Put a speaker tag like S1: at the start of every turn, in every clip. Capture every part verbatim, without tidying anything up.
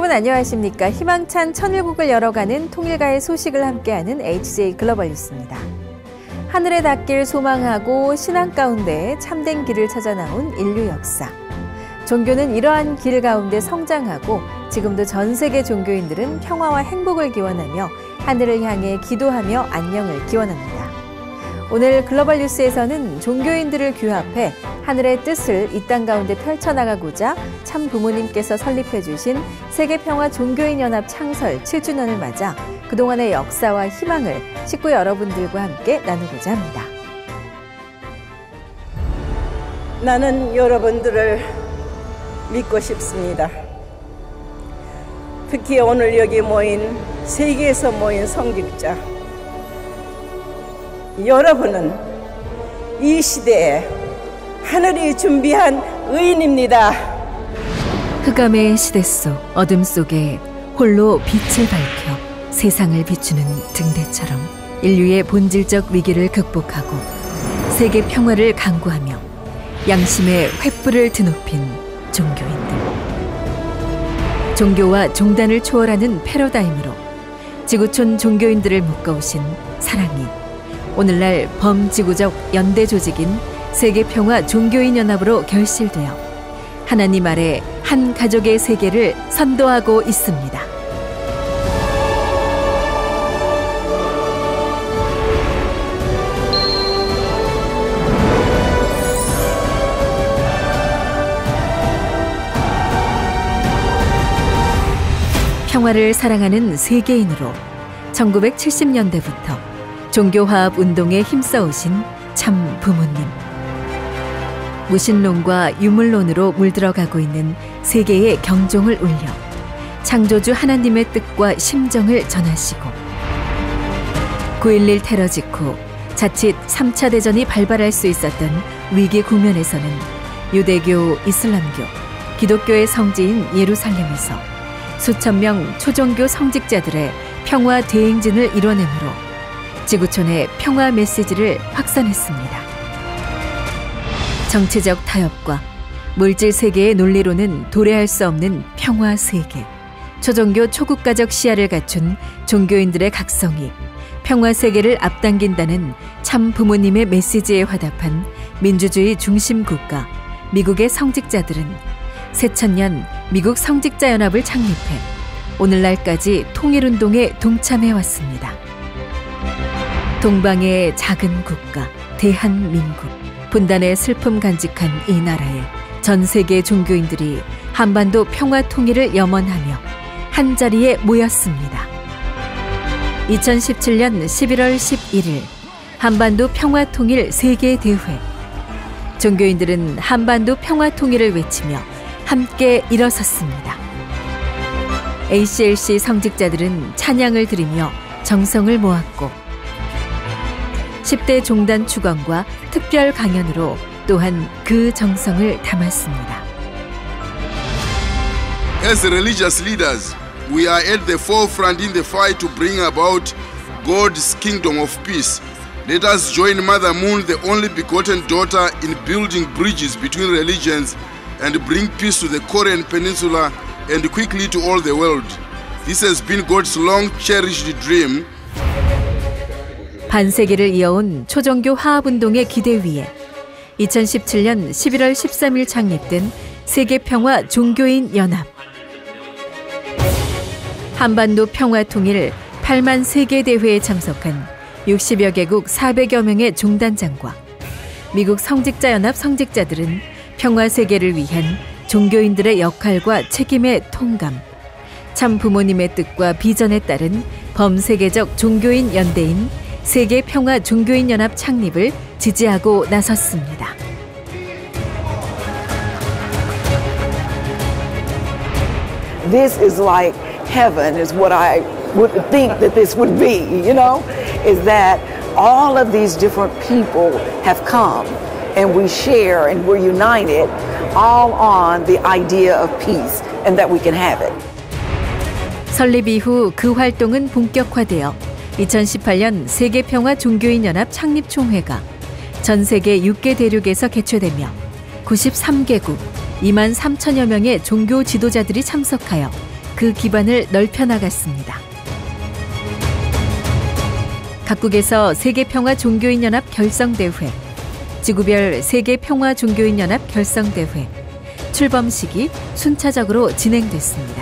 S1: 여러분 안녕하십니까? 희망찬 천일국을 열어가는 통일가의 소식을 함께하는 에이치제이 글로벌 뉴스입니다. 하늘에 닿길 소망하고 신앙 가운데 참된 길을 찾아 나온 인류 역사. 종교는 이러한 길 가운데 성장하고 지금도 전 세계 종교인들은 평화와 행복을 기원하며 하늘을 향해 기도하며 안녕을 기원합니다. 오늘 글로벌 뉴스에서는 종교인들을 규합해 하늘의 뜻을 이 땅 가운데 펼쳐나가고자 참 부모님께서 설립해 주신 세계평화 종교인연합 창설 칠 주년을 맞아 그동안의 역사와 희망을 식구 여러분들과 함께 나누고자 합니다.
S2: 나는 여러분들을 믿고 싶습니다. 특히 오늘 여기 모인 세계에서 모인 성직자 여러분은 이 시대에 하늘이 준비한 의인입니다.
S3: 흑암의 시대 속 어둠 속에 홀로 빛을 밝혀 세상을 비추는 등대처럼 인류의 본질적 위기를 극복하고 세계 평화를 강구하며 양심의 횃불을 드높인 종교인들. 종교와 종단을 초월하는 패러다임으로 지구촌 종교인들을 묶어오신 사랑이 오늘날 범지구적 연대 조직인 세계평화 종교인연합으로 결실되어 하나님 아래 한 가족의 세계를 선도하고 있습니다. 평화를 사랑하는 세계인으로 천구백칠십 년대부터 종교화합 운동에 힘써오신 참 부모님. 무신론과 유물론으로 물들어가고 있는 세계의 경종을 울려 창조주 하나님의 뜻과 심정을 전하시고 구일일 테러 직후 자칫 삼 차 대전이 발발할 수 있었던 위기 국면에서는 유대교, 이슬람교, 기독교의 성지인 예루살렘에서 수천 명 초종교 성직자들의 평화 대행진을 이뤄내므로 지구촌의 평화 메시지를 확산했습니다. 정치적 타협과 물질 세계의 논리로는 도래할 수 없는 평화 세계, 초종교 초국가적 시야를 갖춘 종교인들의 각성이 평화 세계를 앞당긴다는 참 부모님의 메시지에 화답한 민주주의 중심 국가 미국의 성직자들은 새천년 미국 성직자연합을 창립해 오늘날까지 통일운동에 동참해왔습니다. 동방의 작은 국가 대한민국. 분단의 슬픔 간직한 이 나라에 전 세계 종교인들이 한반도 평화 통일을 염원하며 한자리에 모였습니다. 이천십칠 년 십일월 십일일 한반도 평화 통일 세계대회. 종교인들은 한반도 평화 통일을 외치며 함께 일어섰습니다. 에이씨엘씨 성직자들은 찬양을 드리며 정성을 모았고 십 대 종단 축원과 특별 강연으로 또한 그 정성을 담았습니다.
S4: As religious leaders, we are at the forefront in the fight to bring about God's kingdom of peace. Let us join Mother Moon, the only begotten daughter, in building bridges between religions and bring peace to the Korean Peninsula and quickly to all the world. This has been God's long-cherished dream.
S3: 반세기를 이어온 초종교 화합운동의 기대 위에 이천십칠 년 십일월 십삼일 창립된 세계평화 종교인 연합. 한반도 평화 통일 팔만 세계대회에 참석한 육십여 개국 사백여 명의 종단장과 미국 성직자연합 성직자들은 평화 세계를 위한 종교인들의 역할과 책임의 통감, 참 부모님의 뜻과 비전에 따른 범세계적 종교인 연대인 세계평화 종교인연합 창립을 지지하고 나섰습니다.
S5: This is like heaven is what I would think that this would be, you know, is that all of these different people have come and we share and we're united all on the idea of peace and that we can have it.
S3: 설립 이후 그 활동은 본격화되어 이천십팔 년 세계평화 종교인연합 창립총회가 전 세계 육 개 대륙에서 개최되며 구십삼 개국 이만 삼천여 명의 종교 지도자들이 참석하여 그 기반을 넓혀 나갔습니다. 각국에서 세계평화 종교인연합 결성대회, 지구별 세계평화 종교인연합 결성대회, 출범식이 순차적으로 진행됐습니다.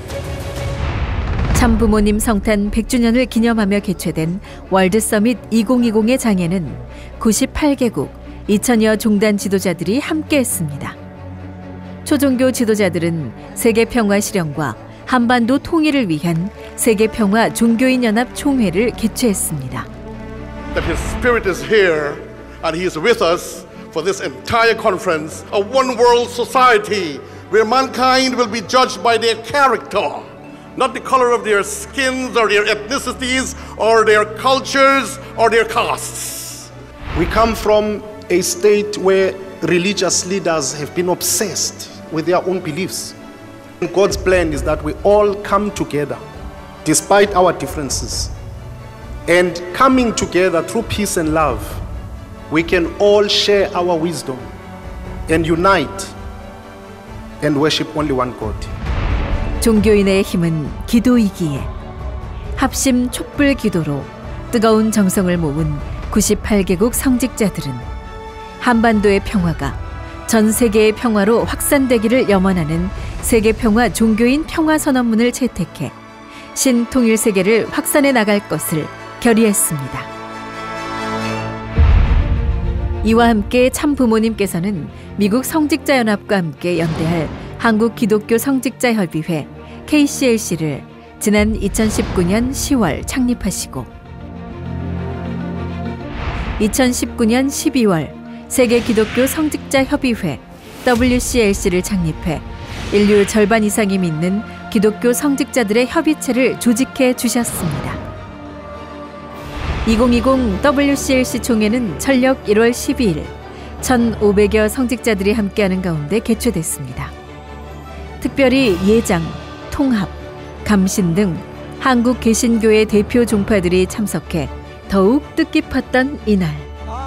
S3: 참부모님 성탄 백 주년을 기념하며 개최된 월드서밋 이천이십의 장에는 구십팔 개국 이천여 종단 지도자들이 함께했습니다. 초종교 지도자들은 세계평화 실현과 한반도 통일을 위한 세계평화 종교인연합 총회를 개최했습니다.
S6: That his spirit is here and he is with us for this entire conference, a one world society where mankind will be judged by their character, not the color of their skins or their ethnicities or their cultures or their castes.
S7: We come from a state where religious leaders have been obsessed with their own beliefs. God's plan is that we all come together despite our differences, and coming together through peace and love, we can all share our wisdom and unite and worship only one God.
S3: 종교인의 힘은 기도이기에 합심 촛불 기도로 뜨거운 정성을 모은 구십팔 개국 성직자들은 한반도의 평화가 전 세계의 평화로 확산되기를 염원하는 세계평화 종교인 평화선언문을 채택해 신통일 세계를 확산해 나갈 것을 결의했습니다. 이와 함께 참부모님께서는 미국 성직자연합과 함께 연대할 한국기독교 성직자협의회 케이씨엘씨를 지난 이천십구 년 시월 창립하시고 이천십구 년 십이월 세계기독교 성직자협의회 더블유씨엘씨를 창립해 인류 절반 이상이 믿는 기독교 성직자들의 협의체를 조직해 주셨습니다. 이천이십 더블유씨엘씨 총회는 철력 일월 십이일 천오백여 성직자들이 함께하는 가운데 개최됐습니다. 특별히 예장, 통합, 감신 등 한국 개신교의 대표 종파들이 참석해 더욱 뜻깊었던 이날.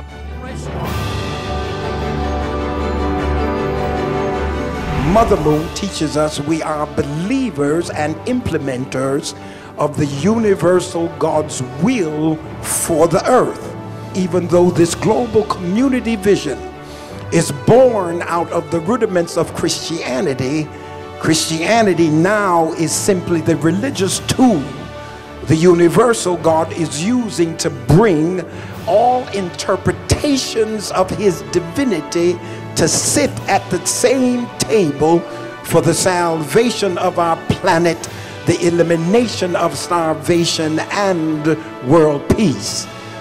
S8: Mother Moon teaches us we are believers and implementers of the universal God's will for the earth. Even though this global community vision is born out of the rudiments of Christianity, Christianity now is simply the religious tool the universal God is using to bring all interpretations of his divinity to sit at the same table for the salvation of our planet, the elimination of starvation, and world peace.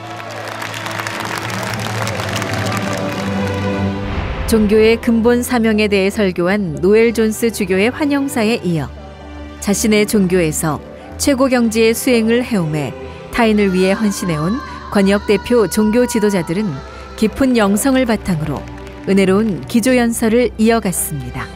S3: 종교의 근본 사명에 대해 설교한 노엘 존스 주교의 환영사에 이어 자신의 종교에서 최고 경지의 수행을 해오매 타인을 위해 헌신해온 권역 대표 종교 지도자들은 깊은 영성을 바탕으로 은혜로운 기조연설을 이어갔습니다.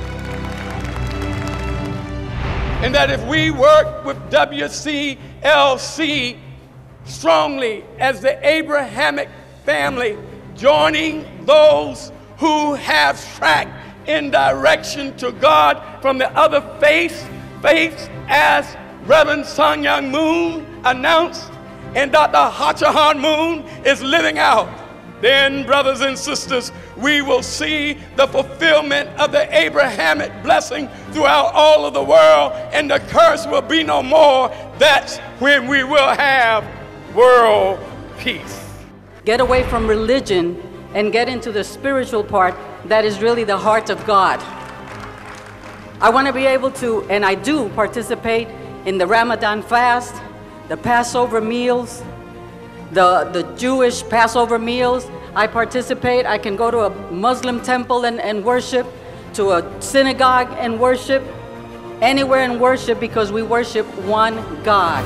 S9: And that if we work with W C L C strongly as the Abrahamic family, joining those who have tracked in direction to God from the other faiths, faiths as Reverend Sun Myung Moon announced and Doctor Hachahan Moon is living out, then, brothers and sisters, we will see the fulfillment of the Abrahamic blessing throughout all of the world, and the curse will be no more. That's when we will have world peace.
S10: Get away from religion and get into the spiritual part that is really the heart of God. I want to be able to, and I do, participate in the Ramadan fast, the Passover meals, the, the Jewish Passover meals. I participate. I can go to a Muslim temple and, and worship, to a synagogue and worship, anywhere and worship, because we worship one God.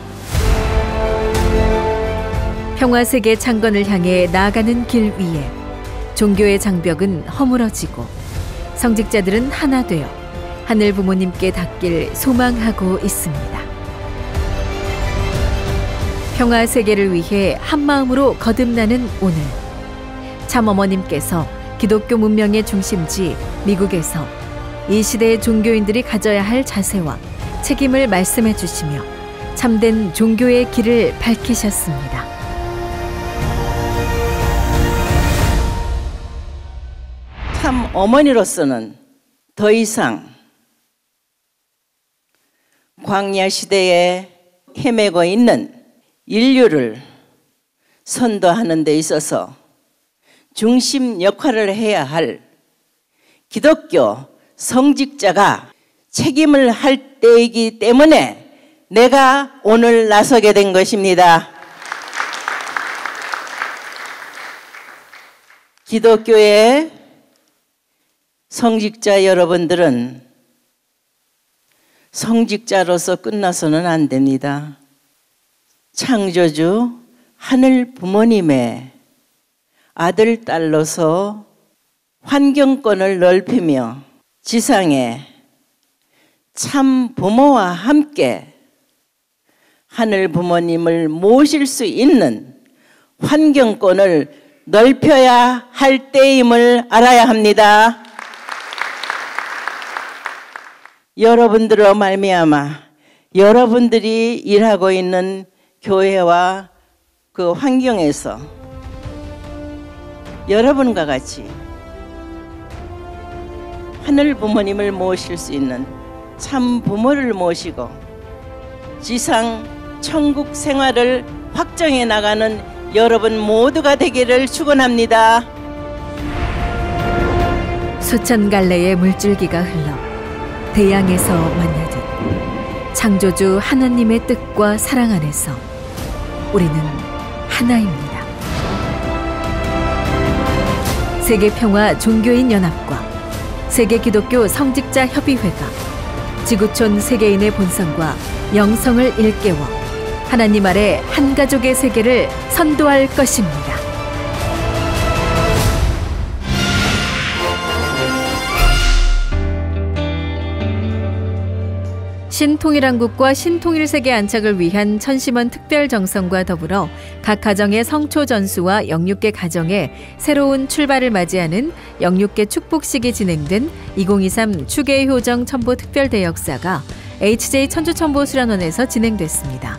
S3: 평화세계 창건을 향해 나아가는 길 위에 종교의 장벽은 허물어지고 성직자들은 하나 되어 하늘 부모님께 닿길 소망하고 있습니다. 평화세계를 위해 한마음으로 거듭나는 오늘, 참어머님께서 기독교 문명의 중심지 미국에서 이 시대의 종교인들이 가져야 할 자세와 책임을 말씀해 주시며 참된 종교의 길을 밝히셨습니다.
S2: 참 어머니로서는 더 이상 광야 시대에 헤매고 있는 인류를 선도하는 데 있어서 중심 역할을 해야 할 기독교 성직자가 책임을 할 때이기 때문에 내가 오늘 나서게 된 것입니다. 기독교의 성직자 여러분들은 성직자로서 끝나서는 안 됩니다. 창조주 하늘 부모님의 아들, 딸로서 환경권을 넓히며 지상에 참 부모와 함께 하늘 부모님을 모실 수 있는 환경권을 넓혀야 할 때임을 알아야 합니다. 여러분들로 말미암아 여러분들이 일하고 있는 교회와 그 환경에서 여러분과 같이 하늘 부모님을 모실 수 있는 참 부모를 모시고 지상 천국 생활을 확정해 나가는 여러분 모두가 되기를 축원합니다.
S3: 수천 갈래의 물줄기가 흘러 대양에서 만나듯 창조주 하나님의 뜻과 사랑 안에서 우리는 하나입니다. 세계평화 종교인 연합과 세계기독교 성직자 협의회가 지구촌 세계인의 본성과 영성을 일깨워 하나님 아래 한 가족의 세계를 선도할 것입니다. 신통일한국과 신통일세계 안착을 위한 천심원 특별정성과 더불어 각 가정의 성초 전수와 영육계 가정의 새로운 출발을 맞이하는 영육계 축복식이 진행된 이천이십삼 추계효정 첨보 특별대역사가 에이치제이 천주천보 수련원에서 진행됐습니다.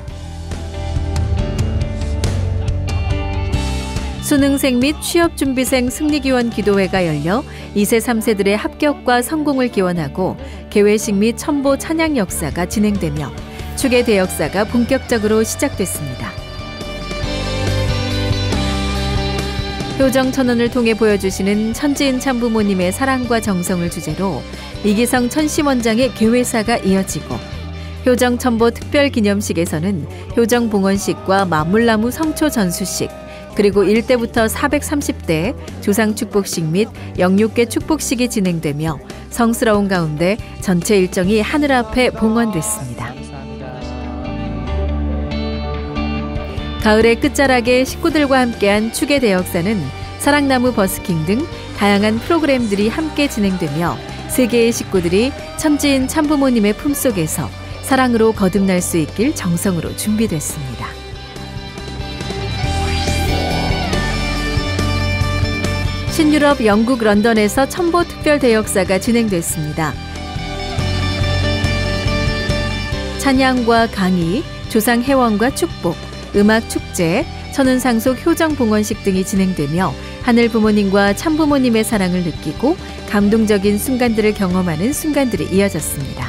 S3: 수능생 및 취업준비생 승리기원 기도회가 열려 이 세 삼 세들의 합격과 성공을 기원하고 개회식 및 첨보 찬양 역사가 진행되며 추계 대역사가 본격적으로 시작됐습니다. 효정 천원을 통해 보여주시는 천지인 참부모님의 사랑과 정성을 주제로 이기성 천심원장의 개회사가 이어지고 효정 첨보 특별기념식에서는 효정 봉헌식과 만물나무 성초 전수식 그리고 일 대부터 사백삼십 대 조상축복식 및 영육계 축복식이 진행되며 성스러운 가운데 전체 일정이 하늘 앞에 봉헌됐습니다. 가을의 끝자락에 식구들과 함께한 추계 대역사는 사랑나무 버스킹 등 다양한 프로그램들이 함께 진행되며 세 개의 식구들이 천지인 참부모님의 품속에서 사랑으로 거듭날 수 있길 정성으로 준비됐습니다. 신유럽 영국 런던에서 첨보 특별 대역사가 진행됐습니다. 찬양과 강의, 조상 회원과 축복, 음악 축제, 천운상속 효정 봉헌식 등이 진행되며 하늘 부모님과 참부모님의 사랑을 느끼고 감동적인 순간들을 경험하는 순간들이 이어졌습니다.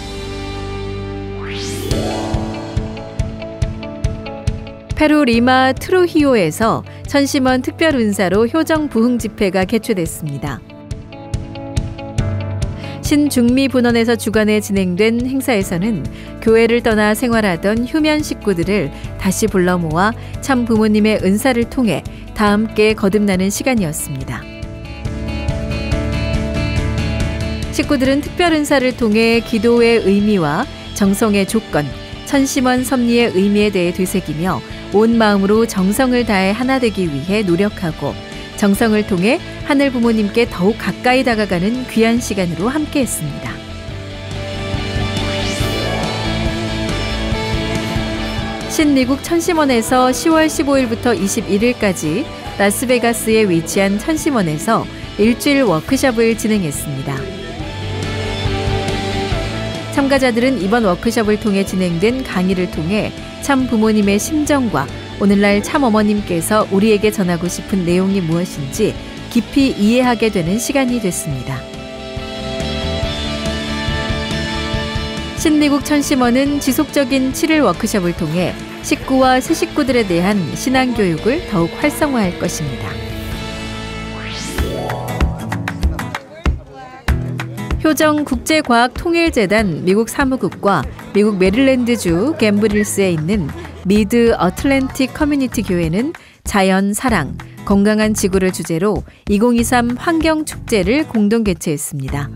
S3: 페루 리마 트루히오에서 천심원 특별운사로 효정 부흥 집회가 개최됐습니다. 신중미 분원에서 주관에 진행된 행사에서는 교회를 떠나 생활하던 휴면 식구들을 다시 불러 모아 참 부모님의 은사를 통해 다 함께 거듭나는 시간이었습니다. 식구들은 특별 은사를 통해 기도의 의미와 정성의 조건, 천심원 섭리의 의미에 대해 되새기며 온 마음으로 정성을 다해 하나 되기 위해 노력하고 정성을 통해 하늘 부모님께 더욱 가까이 다가가는 귀한 시간으로 함께했습니다. 신미국 천심원에서 시월 십오일부터 이십일일까지 라스베가스에 위치한 천심원에서 일주일 워크숍을 진행했습니다.
S1: 참가자들은 이번 워크숍을 통해 진행된 강의를 통해 참 부모님의 심정과 오늘날 참 어머님께서 우리에게 전하고 싶은 내용이 무엇인지 깊이 이해하게 되는 시간이 됐습니다. 신미국 천심원은 지속적인 칠 일 워크숍을 통해 식구와 새 식구들에 대한 신앙교육을 더욱 활성화할 것입니다. 효정 국제과학통일재단 미국 사무국과 미국 메릴랜드주 갬브릴스에 있는 미드 어틀랜틱 커뮤니티 교회는 자연, 사랑, 건강한 지구를 주제로 이천이십삼 환경축제를 공동 개최했습니다.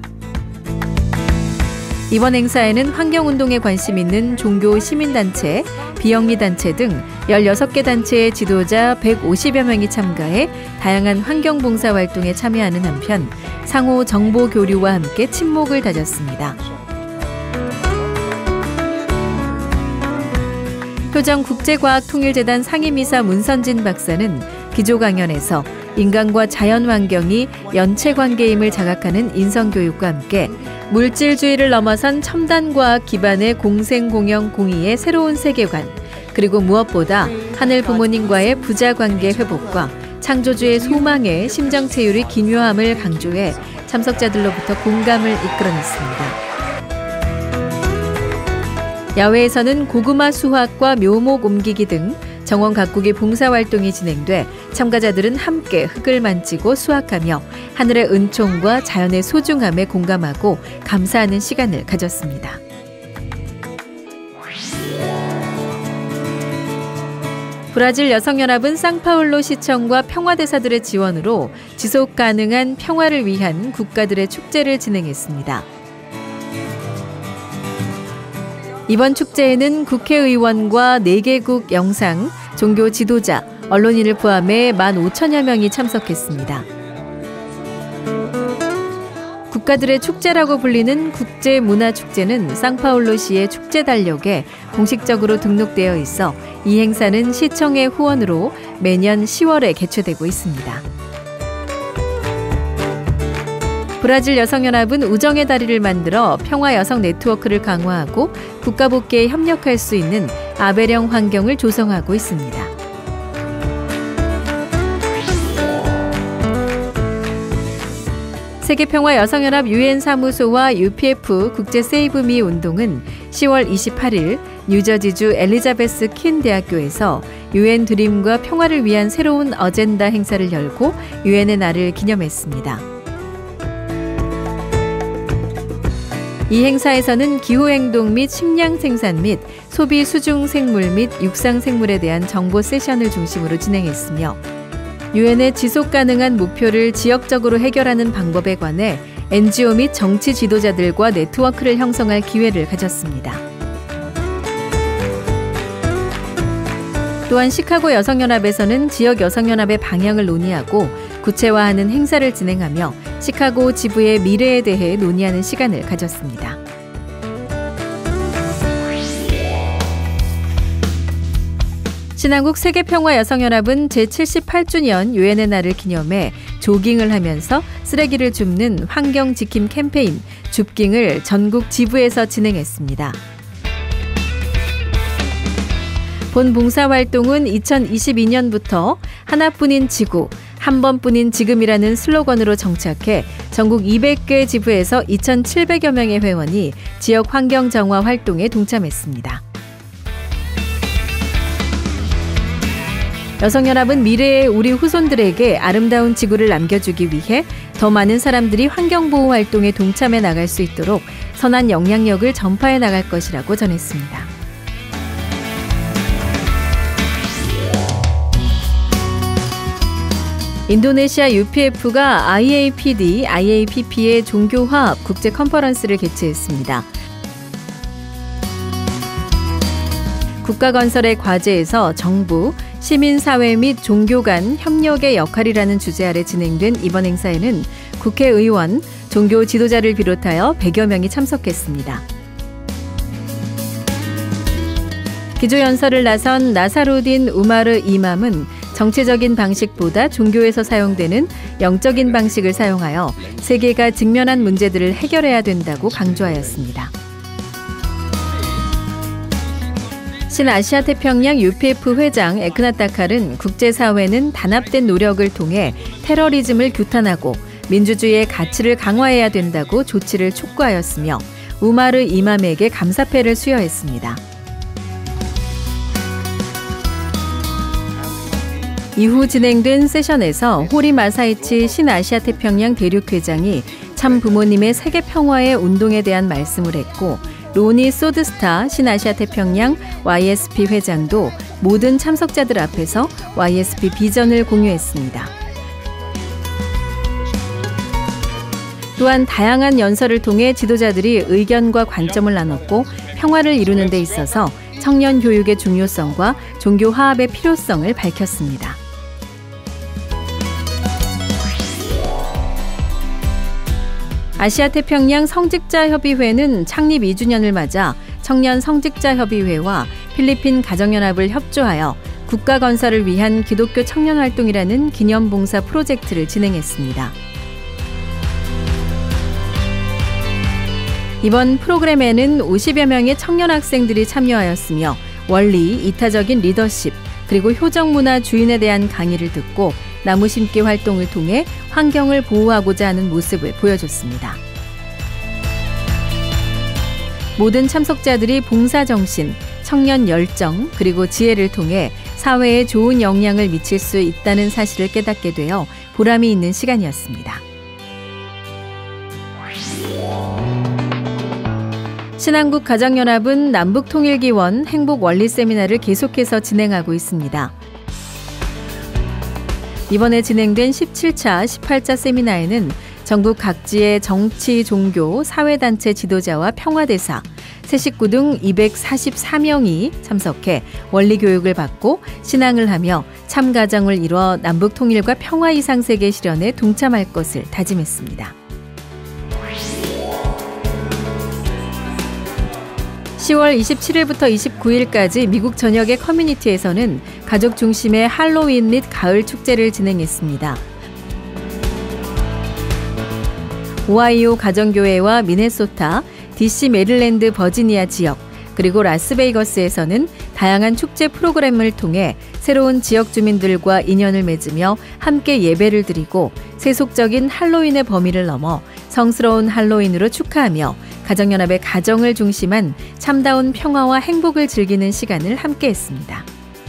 S1: 이번 행사에는 환경운동에 관심 있는 종교 시민단체, 비영리단체 등 열여섯 개 단체의 지도자 백오십여 명이 참가해 다양한 환경봉사활동에 참여하는 한편 상호 정보 교류와 함께 친목을 다졌습니다. 효정 국제과학통일재단 상임이사 문선진 박사는 기조 강연에서 인간과 자연환경이 연체관계임을 자각하는 인성교육과 함께 물질주의를 넘어선 첨단과학 기반의 공생공영 공의의 새로운 세계관, 그리고 무엇보다 하늘 부모님과의 부자관계 회복과 창조주의 소망의 심정체율의 기묘함을 강조해 참석자들로부터 공감을 이끌어냈습니다. 야외에서는 고구마 수확과 묘목 옮기기 등 정원 가꾸기 봉사활동이 진행돼 참가자들은 함께 흙을 만지고 수확하며 하늘의 은총과 자연의 소중함에 공감하고 감사하는 시간을 가졌습니다. 브라질 여성연합은 상파울로 시청과 평화대사들의 지원으로 지속 가능한 평화를 위한 국가들의 축제를 진행했습니다. 이번 축제에는 국회의원과 네 개국 영상, 종교 지도자, 언론인을 포함해 만 오천여 명이 참석했습니다. 국가들의 축제라고 불리는 국제문화축제는 상파울로시의 축제 달력에 공식적으로 등록되어 있어 이 행사는 시청의 후원으로 매년 시월에 개최되고 있습니다. 브라질 여성연합은 우정의 다리를 만들어 평화 여성 네트워크를 강화하고 국가 복귀에 협력할 수 있는 아베령 환경을 조성하고 있습니다. 세계평화여성연합 유엔 사무소와 유피에프 국제세이브미 운동은 시월 이십팔일 뉴저지주 엘리자베스 킨 대학교에서 유엔 드림과 평화를 위한 새로운 어젠다 행사를 열고 유엔의 날을 기념했습니다. 이 행사에서는 기후행동 및 식량 생산 및 소비 수중 생물 및 육상 생물에 대한 정보 세션을 중심으로 진행했으며 유엔의 지속 가능한 목표를 지역적으로 해결하는 방법에 관해 엔지오 및 정치 지도자들과 네트워크를 형성할 기회를 가졌습니다. 또한 시카고 여성연합에서는 지역 여성연합의 방향을 논의하고 구체화하는 행사를 진행하며 시카고 지부의 미래에 대해 논의하는 시간을 가졌습니다. 신한국 세계평화여성연합은 제칠십팔 주년 유엔의 날을 기념해 조깅을 하면서 쓰레기를 줍는 환경지킴 캠페인 줍깅을 전국 지부에서 진행했습니다. 본 봉사활동은 이천이십이년부터 하나뿐인 지구, 한 번뿐인 지금이라는 슬로건으로 정착해 전국 이백 개 지부에서 이천칠백여 명의 회원이 지역 환경 정화 활동에 동참했습니다. 여성연합은 미래의 우리 후손들에게 아름다운 지구를 남겨주기 위해 더 많은 사람들이 환경보호 활동에 동참해 나갈 수 있도록 선한 영향력을 전파해 나갈 것이라고 전했습니다. 인도네시아 유피에프가 아이에이피디, 아이에이피피의 종교화합 국제 컨퍼런스를 개최했습니다. 국가건설의 과제에서 정부, 시민사회 및 종교 간 협력의 역할이라는 주제 아래 진행된 이번 행사에는 국회의원, 종교 지도자를 비롯하여 백여 명이 참석했습니다. 기조연설을 나선 나사루딘 우마르 이맘은 정치적인 방식보다 종교에서 사용되는 영적인 방식을 사용하여 세계가 직면한 문제들을 해결해야 된다고 강조하였습니다.
S3: 신아시아태평양 유피에프 회장 에크나타칼은 국제사회는 단합된 노력을 통해 테러리즘을 규탄하고 민주주의의 가치를 강화해야 된다고 조치를 촉구하였으며 우마르 이맘에게 감사패를 수여했습니다. 이후 진행된 세션에서 호리 마사이치 신아시아태평양 대륙회장이 참 부모님의 세계 평화의 운동에 대한 말씀을 했고, 로니 소드스타 신아시아태평양 와이에스피 회장도 모든 참석자들 앞에서 와이에스피 비전을 공유했습니다. 또한 다양한 연설을 통해 지도자들이 의견과 관점을 나눴고 평화를 이루는 데 있어서 청년 교육의 중요성과 종교 화합의 필요성을 밝혔습니다. 아시아태평양 성직자협의회는 창립 이 주년을 맞아 청년 성직자협의회와 필리핀 가정연합을 협조하여 국가 건설을 위한 기독교 청년활동이라는 기념봉사 프로젝트를 진행했습니다. 이번 프로그램에는 오십여 명의 청년 학생들이 참여하였으며 원리, 이타적인 리더십, 그리고 효정문화 주인에 대한 강의를 듣고 나무 심기 활동을 통해 환경을 보호하고자 하는 모습을 보여줬습니다. 모든 참석자들이 봉사정신, 청년 열정, 그리고 지혜를 통해 사회에 좋은 영향을 미칠 수 있다는 사실을 깨닫게 되어 보람이 있는 시간이었습니다. 신한국 가정연합은 남북통일기원 행복원리 세미나를 계속해서 진행하고 있습니다. 이번에 진행된 십칠 차, 십팔 차 세미나에는 전국 각지의 정치, 종교, 사회단체 지도자와 평화대사, 새 식구 등 이백사십사 명이 참석해 원리교육을 받고 신앙을 하며 참가정을 이뤄 남북통일과 평화 이상세계 실현에 동참할 것을 다짐했습니다. 시월 이십칠일부터 이십구일까지 미국 전역의 커뮤니티에서는 가족 중심의 할로윈 및 가을 축제를 진행했습니다. 오하이오 가정교회와 미네소타, 디씨 메릴랜드 버지니아 지역, 그리고 라스베이거스에서는 다양한 축제 프로그램을 통해 새로운 지역 주민들과 인연을 맺으며 함께 예배를 드리고 세속적인 할로윈의 범위를 넘어 성스러운 할로윈으로 축하하며 가정연합의 가정을 중심한 참다운 평화와 행복을 즐기는 시간을 함께했습니다.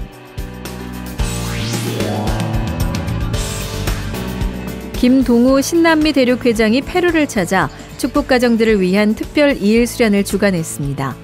S3: 김동우 신남미 대륙회장이 페루를 찾아 축복가정들을 위한 특별 이일 수련을 주관했습니다.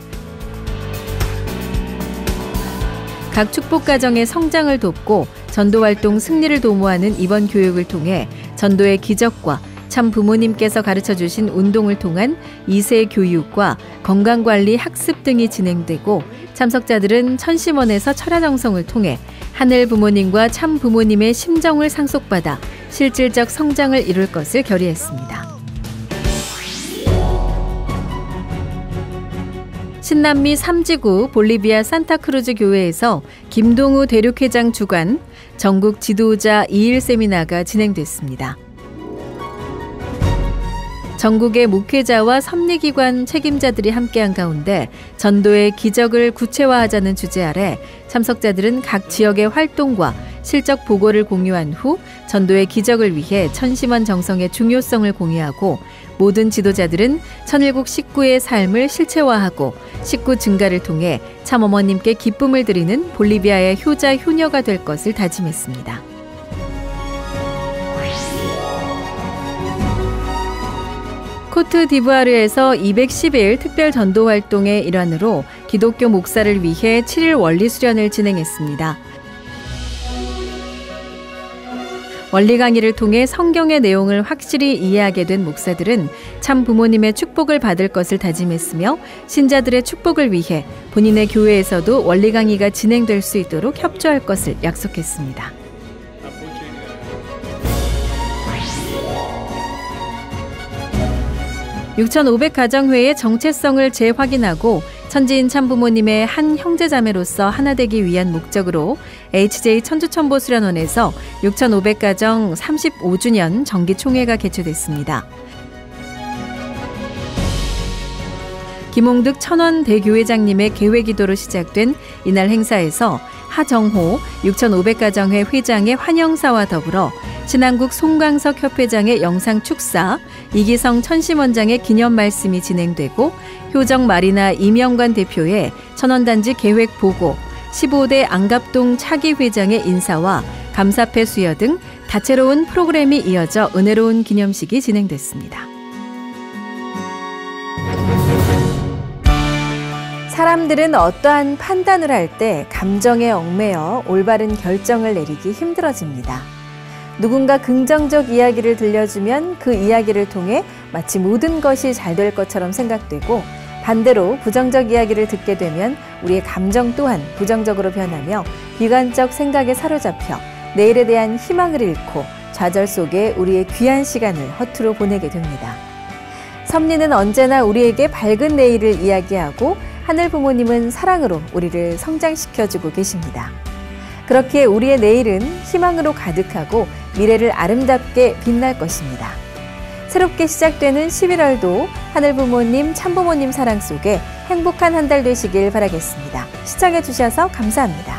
S3: 각 축복가정의 성장을 돕고 전도활동 승리를 도모하는 이번 교육을 통해 전도의 기적과 참 부모님께서 가르쳐주신 운동을 통한 이 세 교육과 건강관리 학습 등이 진행되고 참석자들은 천심원에서 철야정성을 통해 하늘 부모님과 참 부모님의 심정을 상속받아 실질적 성장을 이룰 것을 결의했습니다. 신남미 삼지구 볼리비아 산타크루즈 교회에서 김동우 대륙회장 주관 전국 지도자 이일 세미나가 진행됐습니다. 전국의 목회자와 섭리기관 책임자들이 함께한 가운데 전도의 기적을 구체화하자는 주제 아래 참석자들은 각 지역의 활동과 실적 보고를 공유한 후 전도의 기적을 위해 천심원 정성의 중요성을 공유하고 모든 지도자들은 천일국 식구의 삶을 실체화하고 식구 증가를 통해 참어머님께 기쁨을 드리는 볼리비아의 효자 효녀가 될 것을 다짐했습니다. 코트디부아르에서 이백십 일 특별 전도 활동의 일환으로 기독교 목사를 위해 칠 일 원리 수련을 진행했습니다. 원리 강의를 통해 성경의 내용을 확실히 이해하게 된 목사들은 참 부모님의 축복을 받을 것을 다짐했으며 신자들의 축복을 위해 본인의 교회에서도 원리 강의가 진행될 수 있도록 협조할 것을 약속했습니다. 육천오백 가정회의 정체성을 재확인하고 천지인 참부모님의 한 형제자매로서 하나 되기 위한 목적으로 에이치제이 천주천보 수련원에서 육천오백 가정 삼십오 주년 정기총회가 개최됐습니다. 김홍득 천원대교회장님의 개회기도로 시작된 이날 행사에서 하정호 육천오백 가정회 회장의 환영사와 더불어 신한국 송광석 협회장의 영상 축사, 이기성 천심원장의 기념 말씀이 진행되고 효정 마리나 이명관 대표의 천원단지 계획 보고, 십오 대 안갑동 차기 회장의 인사와 감사패 수여 등 다채로운 프로그램이 이어져 은혜로운 기념식이 진행됐습니다.
S1: 사람들은 어떠한 판단을 할 때 감정에 얽매여 올바른 결정을 내리기 힘들어집니다. 누군가 긍정적 이야기를 들려주면 그 이야기를 통해 마치 모든 것이 잘 될 것처럼 생각되고, 반대로 부정적 이야기를 듣게 되면 우리의 감정 또한 부정적으로 변하며 비관적 생각에 사로잡혀 내일에 대한 희망을 잃고 좌절 속에 우리의 귀한 시간을 허투루 보내게 됩니다. 섭리는 언제나 우리에게 밝은 내일을 이야기하고 하늘 부모님은 사랑으로 우리를 성장시켜주고 계십니다. 그렇기에 우리의 내일은 희망으로 가득하고 미래를 아름답게 빛날 것입니다. 새롭게 시작되는 십일월도 하늘 부모님, 참 부모님 사랑 속에 행복한 한 달 되시길 바라겠습니다. 시청해 주셔서 감사합니다.